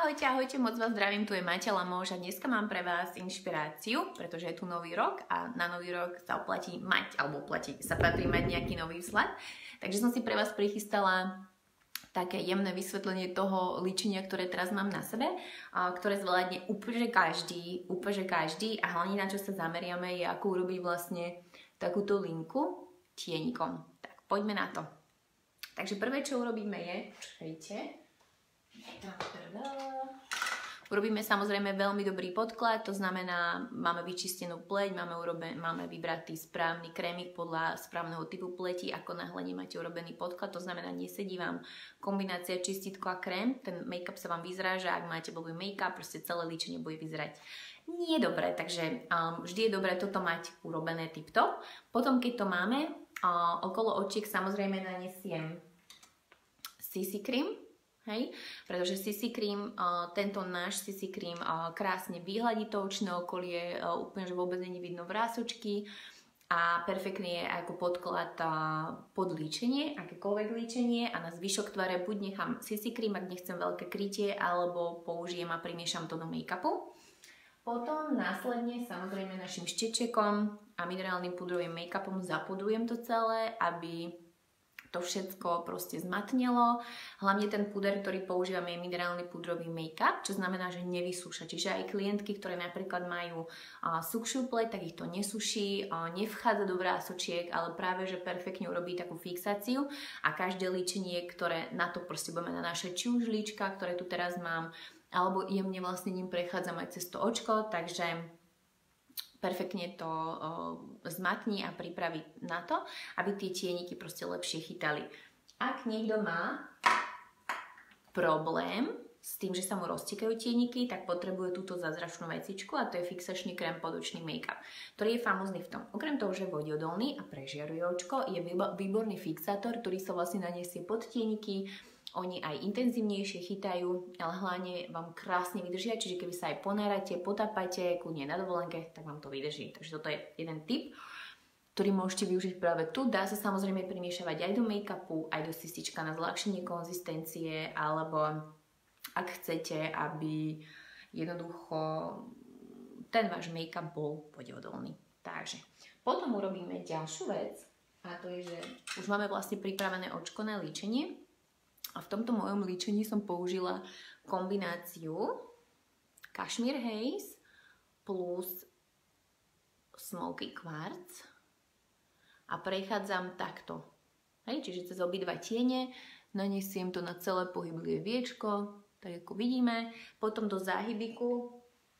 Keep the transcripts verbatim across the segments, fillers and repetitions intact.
Ahojte, ahojte, moc vás zdravím, tu je Maťa Lamoš a dneska mám pre vás inšpiráciu, pretože je tu nový rok a na nový rok sa oplatí mať, alebo oplatí sa patrí mať nejaký nový vzhľad. Takže som si pre vás prichystala také jemné vysvetlenie toho líčenia, ktoré teraz mám na sebe, ktoré zvládne úplne každý, úplne každý a hlavne na čo sa zameriame je, ako urobiť vlastne takúto linku tienikom. Tak poďme na to. Takže prvé, čo urobíme je, čakajte, urobíme samozrejme veľmi dobrý podklad, to znamená, máme vyčistenú pleť, máme, uroben, máme vybratý správny krémik podľa správneho typu pleti, ako náhle nemáte urobený podklad, to znamená, nesedí vám kombinácia čistítko a krém, ten make-up sa vám vyzráža, ak máte blbý make-up, proste celé líčenie bude vyzerať nie dobré, takže um, vždy je dobré toto mať urobené tip-top. Potom, keď to máme, uh, okolo očiek samozrejme nanesiem C C cream. Hej, pretože C C cream, uh, tento náš C C cream uh, krásne vyhladí to očné okolie, uh, úplne, že vôbec nie vidno vrásočky a perfektne je ako podklad uh, pod líčenie, akékoľvek líčenie a na zvyšok tvare buď nechám C C cream, ak nechcem veľké krytie, alebo použijem a primiešam to do make-upu. Potom následne samozrejme našim štečekom a minerálnym pudrovým make-upom zapudrujem to celé, aby to všetko proste zmatnelo. Hlavne ten puder, ktorý používame, je minerálny pudrový make-up, čo znamená, že nevysúša. Čiže aj klientky, ktoré napríklad majú uh, suchšiu pleť, tak ich to nesuší, uh, nevchádza do vrásočiek, ale práve, že perfektne urobí takú fixáciu a každé líčenie, ktoré na to proste budeme nanášať, či už líčka, ktoré tu teraz mám, alebo jemne vlastne ním prechádzam aj cez to očko, takže perfektne to uh, zmatní a pripraví na to, aby tie tieniky proste lepšie chytali. Ak niekto má problém s tým, že sa mu roztekajú tieniky, tak potrebuje túto zázračnú vecičku a to je fixačný krém pod očný make-up, ktorý je famózny v tom. Okrem toho, že je vodeodolný a prežiaruje očko, je výborný fixátor, ktorý sa vlastne naniesie pod tieniky. Oni aj intenzívnejšie chytajú, ale hlavne vám krásne vydržia, čiže keby sa aj ponárate, potápate, kľudne na dovolenke, tak vám to vydrží. Takže toto je jeden tip, ktorý môžete využiť práve tu. Dá sa samozrejme primiešavať aj do make-upu, aj do sistička na zľahčenie konzistencie, alebo ak chcete, aby jednoducho ten váš make-up bol vodeodolný. Takže potom urobíme ďalšiu vec a to je, že už máme vlastne pripravené očko na líčenie. A v tomto mojom líčení som použila kombináciu Cashmere Haze plus Smoky Quartz a prechádzam takto. Hej, čiže cez obidva tiene naniesiem to na celé pohyblivé viečko, tak ako vidíme. Potom do záhybiku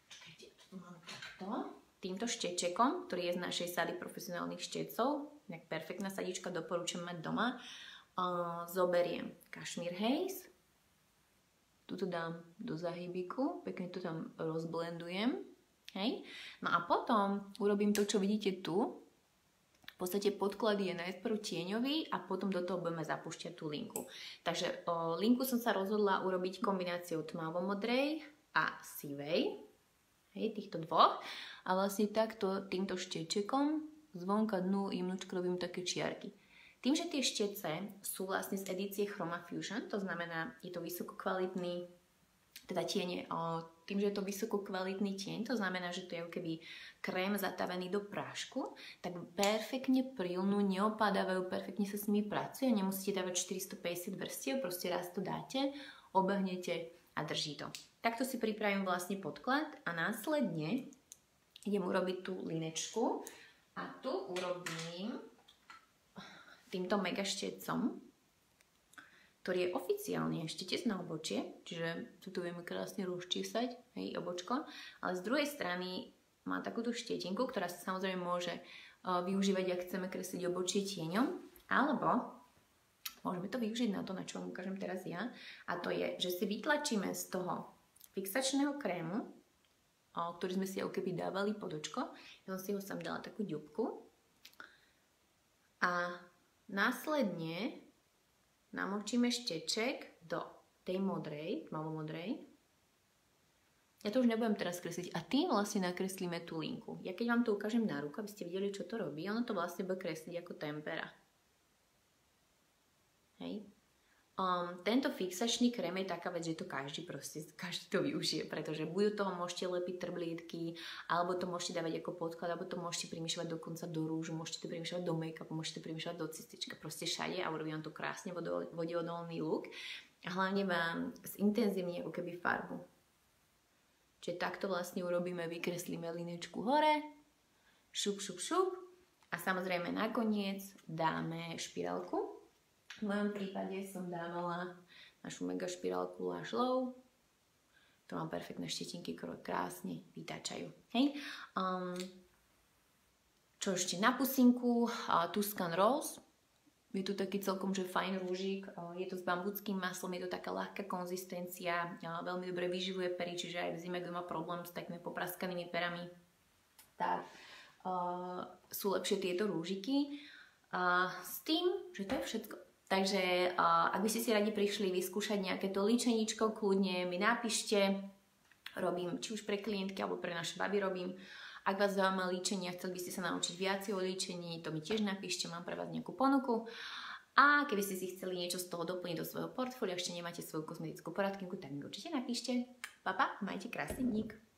týmto štečekom, ktorý je z našej sady profesionálnych štecov, nejak perfektná sadička, doporučujem mať doma. Uh, zoberiem Cashmere Haze, tuto dám do zahybiku, pekne to tam rozblendujem, hej. No a potom urobím to, čo vidíte tu, v podstate podklad je najprv tieňový a potom do toho budeme zapúšťať tú linku. Takže uh, linku som sa rozhodla urobiť kombináciou tmavomodrej a sivej, hej, týchto dvoch a vlastne takto týmto štečekom zvonka dnu jemnúčko robím také čiarky. Tým, že tie štece sú vlastne z edície Chroma Fusion, to znamená, je to vysokokvalitný, teda tiene, tým, že je to vysokokvalitný tieň, to znamená, že to je keby krém zatavený do prášku, tak perfektne prilnú, neopadávajú, perfektne sa s nimi pracuje, nemusíte dávať štyristopäťdesiat vrstiev, proste raz to dáte, obehnete a drží to. Takto si pripravím vlastne podklad a následne idem urobiť tú linečku a tu urobím týmto mega štecom, ktorý je oficiálne štec na obočie, čiže tu vieme krásne rozčísať, hej, obočko, ale z druhej strany má takúto štetinku, ktorá sa samozrejme môže uh, využívať, ak chceme kresliť obočie tieňom, alebo môžeme to využiť na to, na čo vám ukážem teraz ja, a to je, že si vytlačíme z toho fixačného krému, uh, ktorý sme si ako keby dávali pod očko, ja som si ho sem dala takú ďubku a následne namočíme šteček do tej modrej, tmavomodrej. Ja to už nebudem teraz kresliť a tým vlastne nakreslíme tú linku. Ja keď vám to ukážem na ruku, aby ste videli, čo to robí, ono to vlastne bude kresliť ako tempera. Hej. Um, tento fixačný krém je taká vec, že to každý proste, každý to využije, pretože buď toho môžete lepiť trblietky, alebo to môžete dávať ako podklad, alebo to môžete primýšľať dokonca do rúžu, môžete to primýšľať do make-upu, môžete to primýšľať do cistička, proste všade a urobí vám to krásne vodeodolný look a hlavne vám zintenzívni ako keby farbu. Čiže takto vlastne urobíme, vykreslíme linečku hore, šup, šup, šup a samozrejme nakoniec dáme špirálku. V mojom prípade som dávala našu mega špirálku Lash Low. To mám perfektné štetinky, ktoré krásne vytáčajú. Hej. Um, čo ešte na pusinku? Uh, Tuscan Rose. Je tu taký celkom že fajn rúžik. Uh, je to s bambuckým maslom, je to taká ľahká konzistencia. Uh, veľmi dobre vyživuje pery, čiže aj v zime, kto má problém s takými popraskanými perami, tak uh, sú lepšie tieto rúžiky. Uh, s tým, že to je všetko. Takže uh, ak by ste si radi prišli vyskúšať nejaké to líčeničko, kľudne mi napíšte, robím či už pre klientky alebo pre naše baby robím. Ak vás zaujíma líčenie a chceli by ste sa naučiť viac o líčení, to mi tiež napíšte, mám pre vás nejakú ponuku. A keby ste si chceli niečo z toho doplniť do svojho portfólia, ešte nemáte svoju kozmetickú poradkinku, tak mi určite napíšte. Pa, pa, majte krásny dník.